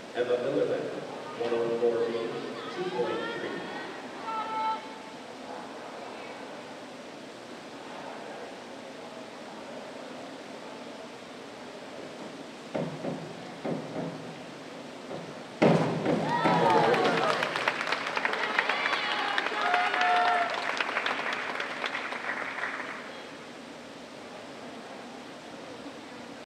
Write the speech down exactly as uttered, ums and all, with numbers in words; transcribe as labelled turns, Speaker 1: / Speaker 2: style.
Speaker 1: Billerbeck, one oh four meters, two point three.